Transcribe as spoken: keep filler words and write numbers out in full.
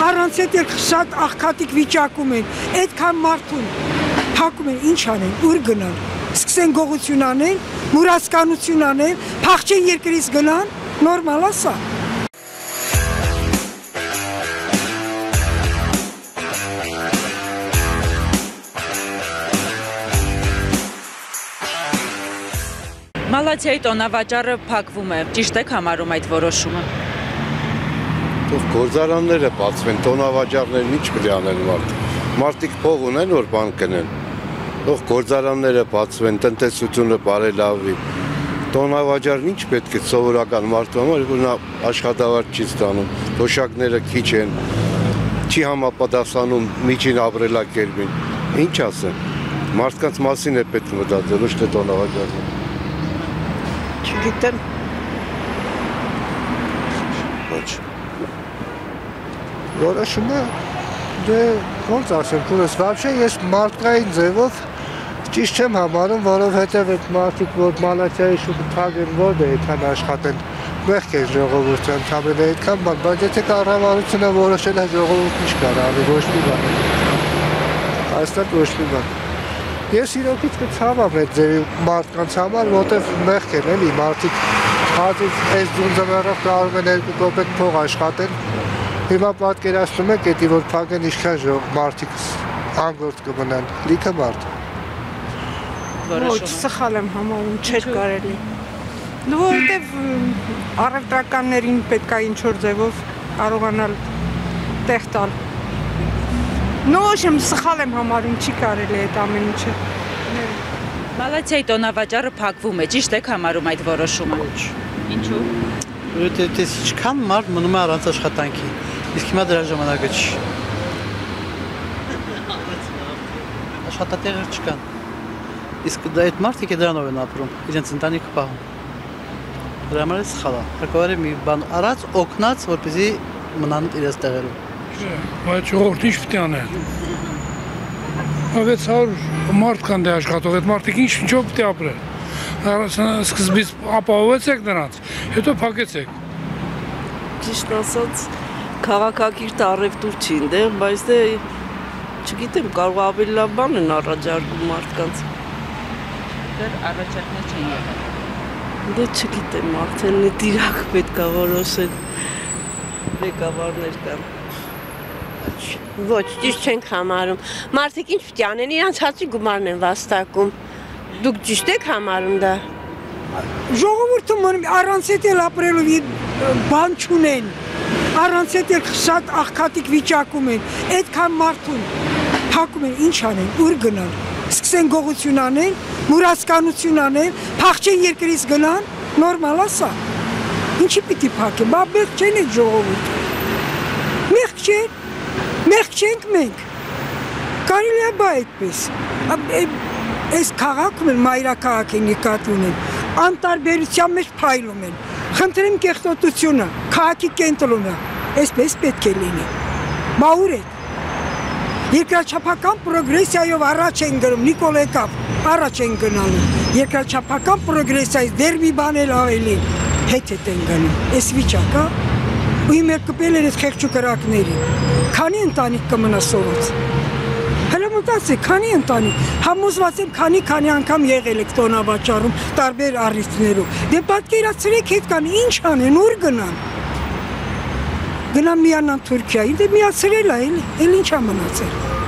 Առանց այդ էլ շատ աղքատիկ վիճակում են, այդքան մարդուն փակում են, ինչ անեն, ուր գնան, սկսեն գողություն անեն, մուրացկանություն անեն, փախչեն երկրից գնան, նորմալ է սա։ Մալաթիայի տոնավաճառը փակվում է, ճիշտ եք համարում այդ որոշումը։ Թող գործարանները բացվեն, տոնավաճառներն ինչ պետք է անեն մարդիկ։ Մարդիկ փող ունեն, որ բան կնեն։ Թող գործարանները բացվեն, տնտեսությունը բարելավի։ Տոնավաճառն ինչ պետք է սովորական մարդու համար, որ նա աշխատավարձ չի ստանում, թոշակները քիչ են, չի համապատասխանում միջին ապրելակերպին։ Ինչ ասեմ։ Մարդկանց մասին է պետք մտածել, ոչ թե տոնավաճառին։ Չգիտեմ։ Ոչ։ Որոշումը դե ոնց ասեմ, քուրս вообще ես մարդկային ձևով ճիշտ չեմ համարում, որովհետև այդ մարդիկ, որ Մալաթիայի շուտը թագեն, որ դե այդքան աշխատեն, մեղք են ժողովուրդը ընդհանրել այդքան բան, բայց եթե կառավարությունը որոշել է ժողովուրդն ինչ կարող անի, ոչ մի բան։ Այստեղ ոչ մի բան։ Ես իրոքից կցավամ այդ ձևի մարդկանց համար, որտեղ մեղք են էլի, մարդիկ հազիվ այս ձունձմեռով կարող են երկու կոպեկ փող աշխատեն, հիմա պատկերացնում եք էդի, որ փակեն ինչքան ժող մարդիկ անգործ կմնան, լիքը մարդ։ Ոչ, սխալ եմ համարում, չէր կարելի։ Որովհետև առևտրականներին պետք է ինչ-որ ձևով կարողանալ տեղ տալ։ Նույն եմ սխալ եմ համարում, չի կարելի այդ ամեն ինչը։ Մալաթիայի տոնավաճառը փակվում է, ճիշտ եք համարում այդ որոշումը։ Ինչու՞։ Որովհետև դες ինչքան մարդ մնում է առանց աշխատանքի, իսկ հիմա դրա ժամանակը չի։ Աշխատատեղեր չկան։ Իսկ դա այդ մարդիկ դրանով են ապրում, իրենց ընտանիքը պահում։ Դրա համար է սխալ է։ Հարկավոր է մի բան արած, օգնած, որպեսզի մնան իրենց տեղերում։ Բայց ժողովուրդն ինչ պետք է անեն։ վեց հարյուր մարդ կան դե աշխատող, այդ մարդիկ ինչ ինչով պետք է ապրեն։ Սկզբից ապահովեցեք նրանց, հետո փակեցեք։ Ճիշտ ասած, քաղաքակիրթ առևտուր չի այնտեղ, բայց դե չգիտեմ, կարող ավելի լավ բան են առաջարկում մարդկանց։ Դեռ առաջարկներ չեն եղել։ Դե չգիտեմ, արդեն դիրակ պետք է որոշեն, ղեկավարներ կան։ Ոչ, ճիշտ չենք համարում։ Մարդիկ ինչ պետք է անեն, իրանց հացի գումարն են վաստակում։ Դուք ճիշտ եք համարում դա։ Ժողովուրդը առանց այդ էլ ապրելու բան չունեն։ Առանց այդ էլ շատ աղքատիկ վիճակում են, այդքան մարդուն փակում են, ինչ անեն, ուր գնան, սկսեն գողություն անեն, մուրացկանություն անեն, փախչեն երկրից գնան, նորմալ է սա։ Ինչի պիտի փակեն, բա մեղք չեն այդ ժողովուրդը։ Մեղք չեն, մեղք չենք մենք։ Կարելի է բա այդպես։ Այս քաղաքում են, մայրաքաղաք են նկատի ունեն, անտարբերության մեջ փայլում են։ Խնդրեմ կեղտոտությունը, քաղաքի կենտրոնը, այսպես պետք է լինի։ Բա ուր է։ Երկրաչափական պրոգրեսիայով առաջ են գնում, Նիկոլ եկավ, առաջ են գնալու։ Երկրաչափական պրոգրեսիայից դեռ մի բան էլ ավելի հետ են գնում։ Այս վիճակը ու հիմա կպել են այդ խեղճու կրակներին։ Քանի ընտանիք կմնա սովից։ Հələ մտածեք, քանի ընտանիք, համոզված եմ քանի քանի անգամ եղել եք տոնավաճառում տարբեր առիթներով։ Դե պատկերացրեք հետ կան, ինչ անեն, ուր գնան։ Գնան միանան Թուրքիայի, դե միացրել է, էլ ինչ է մնացել։